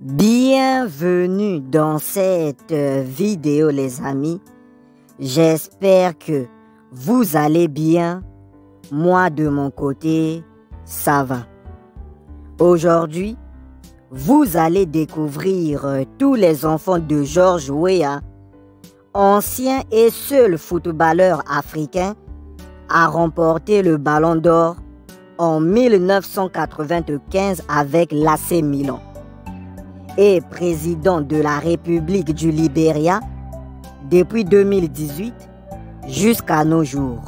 Bienvenue dans cette vidéo les amis. J'espère que vous allez bien. Moi de mon côté, ça va. Aujourd'hui, vous allez découvrir tous les enfants de George Weah, ancien et seul footballeur africain à remporter le Ballon d'Or en 1995 avec l'AC Milan et président de la République du Libéria depuis 2018 jusqu'à nos jours.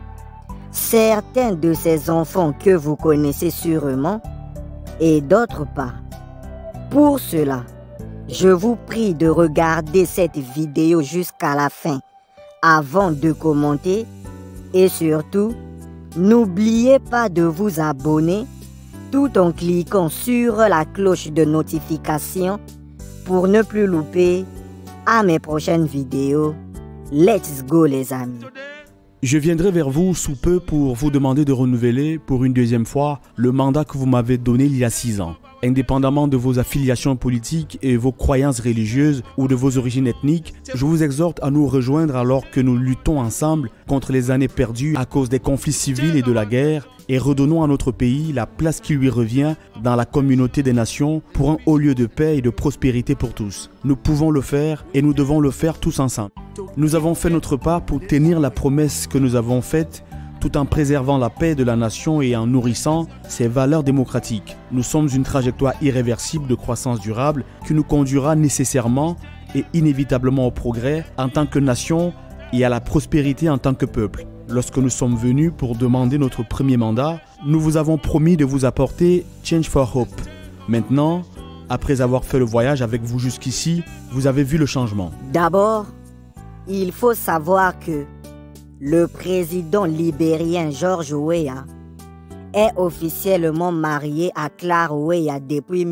Certains de ces enfants que vous connaissez sûrement et d'autres pas. Pour cela, je vous prie de regarder cette vidéo jusqu'à la fin avant de commenter et surtout, n'oubliez pas de vous abonner tout en cliquant sur la cloche de notification pour ne plus louper à mes prochaines vidéos. Let's go les amis. Je viendrai vers vous sous peu pour vous demander de renouveler pour une deuxième fois le mandat que vous m'avez donné il y a 6 ans. Indépendamment de vos affiliations politiques et vos croyances religieuses ou de vos origines ethniques, je vous exhorte à nous rejoindre alors que nous luttons ensemble contre les années perdues à cause des conflits civils et de la guerre et redonnons à notre pays la place qui lui revient dans la communauté des nations pour un haut lieu de paix et de prospérité pour tous. Nous pouvons le faire et nous devons le faire tous ensemble. Nous avons fait notre part pour tenir la promesse que nous avons faite tout en préservant la paix de la nation et en nourrissant ses valeurs démocratiques. Nous sommes une trajectoire irréversible de croissance durable qui nous conduira nécessairement et inévitablement au progrès en tant que nation et à la prospérité en tant que peuple. Lorsque nous sommes venus pour demander notre premier mandat, nous vous avons promis de vous apporter Change for Hope. Maintenant, après avoir fait le voyage avec vous jusqu'ici, vous avez vu le changement. D'abord, il faut savoir que le président libérien George Weah est officiellement marié à Claire Weah depuis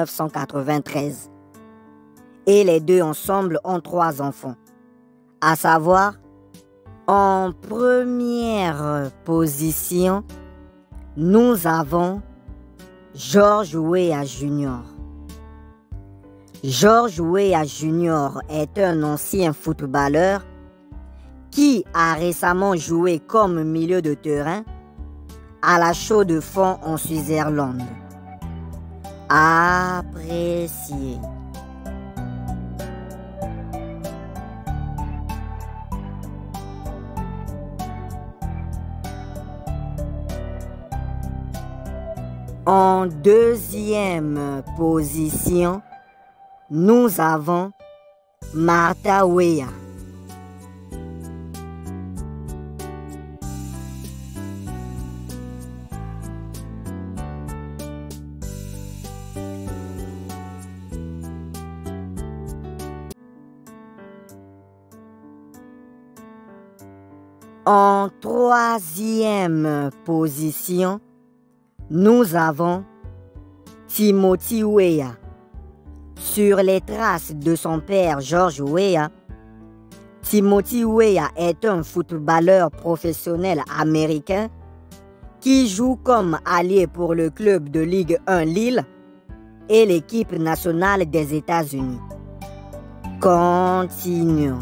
1993. Et les deux ensemble ont 3 enfants. À savoir, en première position, nous avons George Weah Jr. George Weah Jr. est un ancien footballeur qui a récemment joué comme milieu de terrain à la Chaux-de-Fonds en Suisse-Irlande. Apprécié. En deuxième position, nous avons Martha Weah. En troisième position, nous avons Timothy Weah. Sur les traces de son père George Weah, Timothy Weah est un footballeur professionnel américain qui joue comme allié pour le club de Ligue 1 Lille et l'équipe nationale des États-Unis. Continuons.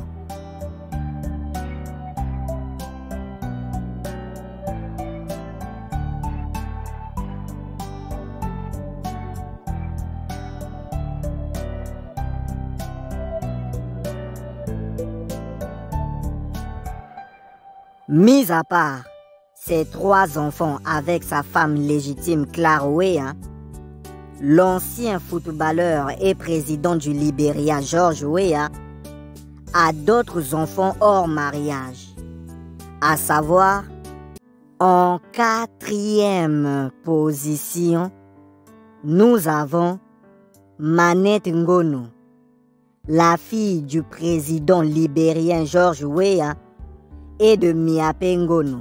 Mis à part ses 3 enfants avec sa femme légitime Claire Weah, l'ancien footballeur et président du Libéria George Weah a d'autres enfants hors mariage. À savoir, en 4e position, nous avons Manette Ngono, la fille du président libérien George Weah et de Miape Ngono.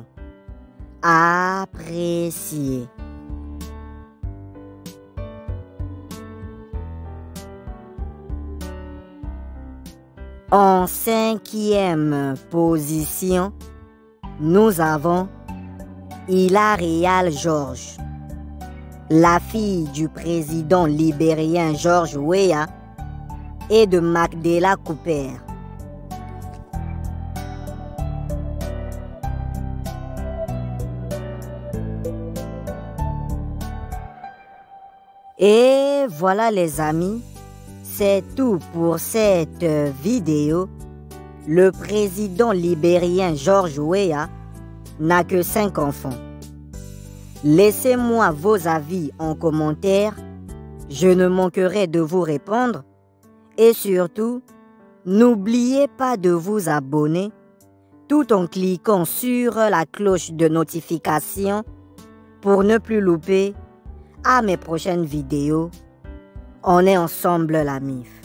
Apprécié. En 5e position, nous avons Hilarial George, la fille du président libérien George Weah et de Magdala Cooper. Et voilà les amis, c'est tout pour cette vidéo. Le président libérien George Weah n'a que 5 enfants. Laissez-moi vos avis en commentaire, je ne manquerai de vous répondre. Et surtout, n'oubliez pas de vous abonner tout en cliquant sur la cloche de notification pour ne plus louper à mes prochaines vidéos. On est ensemble la MIF.